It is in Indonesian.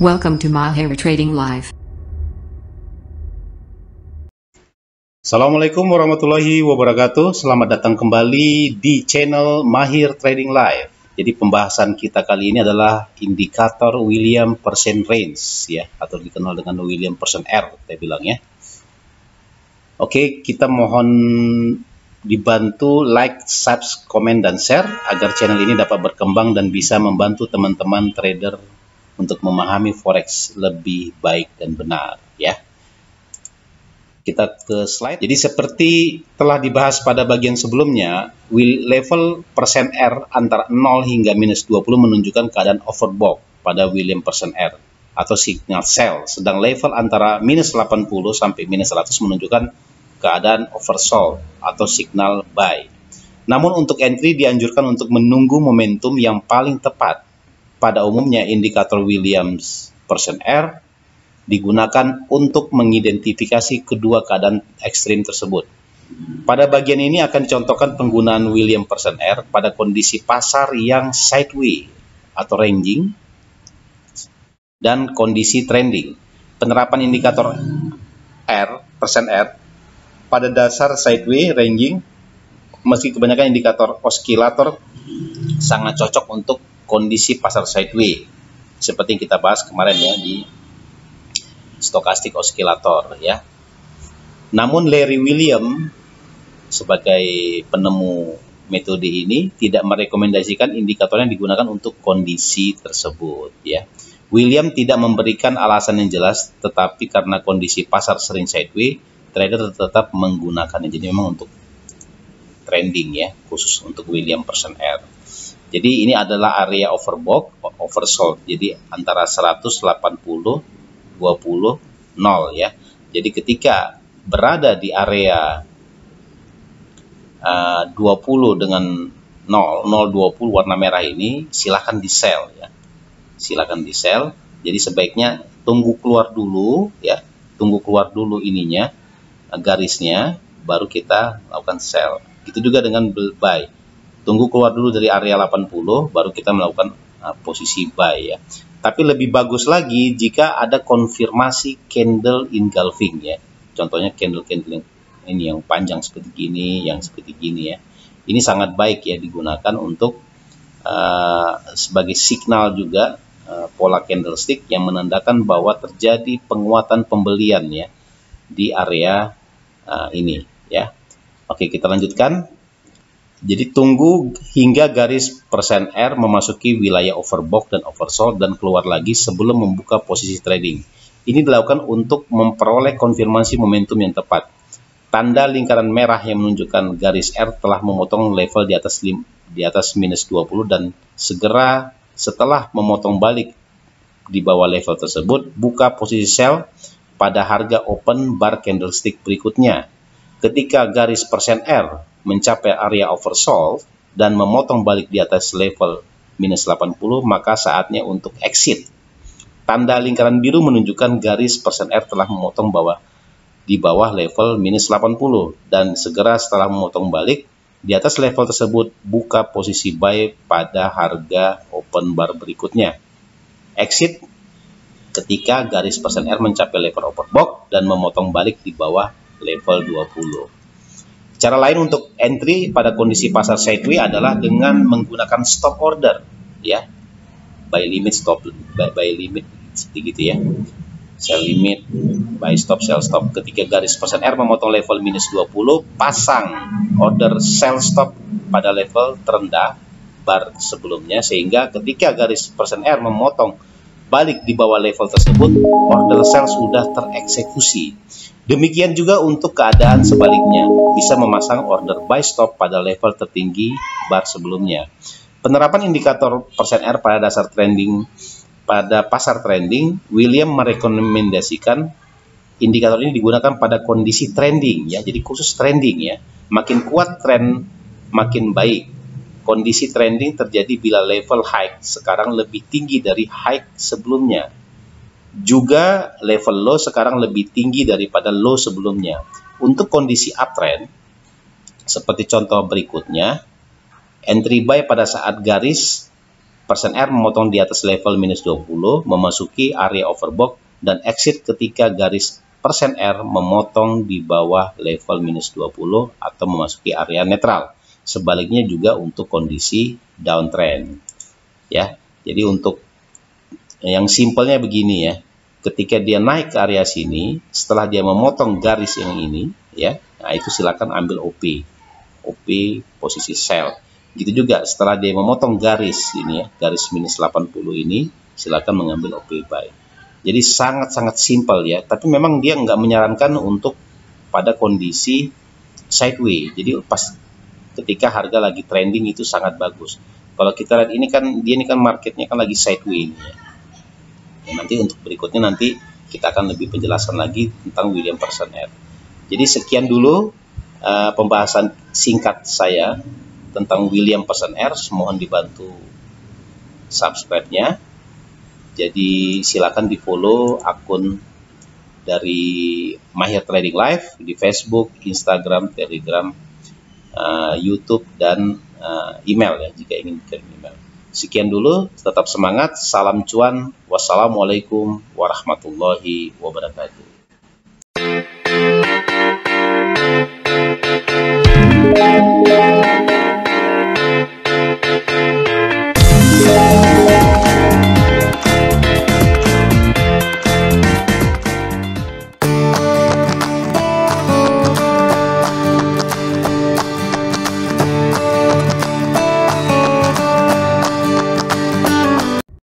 Welcome to Mahir Trading Live. Assalamualaikum warahmatullahi wabarakatuh. Selamat datang kembali di channel Mahir Trading Live. Jadi pembahasan kita kali ini adalah indikator Williams Percent Range ya, atau dikenal dengan Williams Percent R kita bilang ya. Oke, kita mohon dibantu like, subscribe, komen, dan share agar channel ini dapat berkembang dan bisa membantu teman-teman trader untuk memahami forex lebih baik dan benar ya. Kita ke slide. Jadi seperti telah dibahas pada bagian sebelumnya, level persen R antara 0 hingga minus 20 menunjukkan keadaan overbought pada Williams Percent R atau signal sell, sedang level antara minus 80 sampai minus 100 menunjukkan keadaan oversold atau signal buy. Namun untuk entry dianjurkan untuk menunggu momentum yang paling tepat. Pada umumnya indikator Williams Percent R digunakan untuk mengidentifikasi kedua keadaan ekstrim tersebut. Pada bagian ini akan contohkan penggunaan Williams Percent R pada kondisi pasar yang sideways atau ranging dan kondisi trending. Penerapan indikator persen R pada dasar sideways ranging, meski kebanyakan indikator oskilator sangat cocok untuk kondisi pasar sideways, seperti yang kita bahas kemarin ya di stochastic oscillator ya. Namun Larry Williams sebagai penemu metode ini tidak merekomendasikan indikator yang digunakan untuk kondisi tersebut ya. Williams tidak memberikan alasan yang jelas, tetapi karena kondisi pasar sering sideways, trader tetap menggunakannya. Jadi memang untuk trending ya, khusus untuk Williams Percent R. Jadi ini adalah area overbought, oversold. Jadi antara 180 20 0 ya. Jadi ketika berada di area 20 dengan 0 20 warna merah ini, silakan di sell ya. Silakan di sell. Jadi sebaiknya tunggu keluar dulu ya. Tunggu keluar dulu ininya, garisnya, baru kita lakukan sell. Gitu juga dengan buy. Tunggu keluar dulu dari area 80 baru kita melakukan posisi buy ya. Tapi lebih bagus lagi jika ada konfirmasi candle engulfing ya. Contohnya candle-candle ini yang panjang seperti gini, yang seperti gini ya. Ini sangat baik ya digunakan untuk sebagai signal juga pola candlestick yang menandakan bahwa terjadi penguatan pembelian ya di area ini ya. Oke, kita lanjutkan. Jadi tunggu hingga garis persen R memasuki wilayah overbought dan oversold dan keluar lagi sebelum membuka posisi trading. Ini dilakukan untuk memperoleh konfirmasi momentum yang tepat. Tanda lingkaran merah yang menunjukkan garis R telah memotong level di atas minus 20 dan segera setelah memotong balik di bawah level tersebut, buka posisi sell pada harga open bar candlestick berikutnya. Ketika garis persen R mencapai area oversold dan memotong balik di atas level minus 80, maka saatnya untuk exit. Tanda lingkaran biru menunjukkan garis persen R telah memotong di bawah level minus 80 dan segera setelah memotong balik di atas level tersebut, buka posisi buy pada harga open bar berikutnya. Exit ketika garis persen R mencapai level overbought dan memotong balik di bawah level 20. Cara lain untuk entry pada kondisi pasar sideways adalah dengan menggunakan stop order ya. Buy limit, stop, buy limit seperti gitu ya. Sell limit, buy stop, sell stop. Ketika garis persen R memotong level minus 20, pasang order sell stop pada level terendah bar sebelumnya, sehingga ketika garis persen R memotong balik di bawah level tersebut, order sell sudah tereksekusi. Demikian juga untuk keadaan sebaliknya, bisa memasang order buy stop pada level tertinggi bar sebelumnya. Penerapan indikator persen R pada dasar trending pada pasar trending, Williams merekomendasikan indikator ini digunakan pada kondisi trending ya, jadi khusus trending ya. Makin kuat tren, makin baik. Kondisi trending terjadi bila level high sekarang lebih tinggi dari high sebelumnya. Juga level low sekarang lebih tinggi daripada low sebelumnya. Untuk kondisi uptrend, seperti contoh berikutnya, entry buy pada saat garis persen R memotong di atas level minus 20, memasuki area overbought, dan exit ketika garis persen R memotong di bawah level minus 20 atau memasuki area netral. Sebaliknya juga untuk kondisi downtrend. Ya, jadi untuk yang simpelnya begini ya, ketika dia naik ke area sini, setelah dia memotong garis yang ini, ya, nah itu silakan ambil OP posisi sell. Gitu juga setelah dia memotong garis ini ya, garis minus 80 ini, silakan mengambil OP buy. Jadi sangat-sangat simpel ya, tapi memang dia nggak menyarankan untuk pada kondisi sideways. Jadi pas ketika harga lagi trending itu sangat bagus. Kalau kita lihat ini kan, dia ini kan marketnya kan lagi sideways ya. Ya, nanti untuk berikutnya nanti kita akan lebih penjelasan lagi tentang William Persen R. Jadi sekian dulu pembahasan singkat saya tentang William Persen R. Mohon dibantu subscribe-nya. Jadi silakan di follow akun dari Mahir Trading Live di Facebook, Instagram, Telegram, YouTube, dan email ya jika ingin kirim email. Sekian dulu, tetap semangat, salam cuan, wassalamualaikum warahmatullahi wabarakatuh.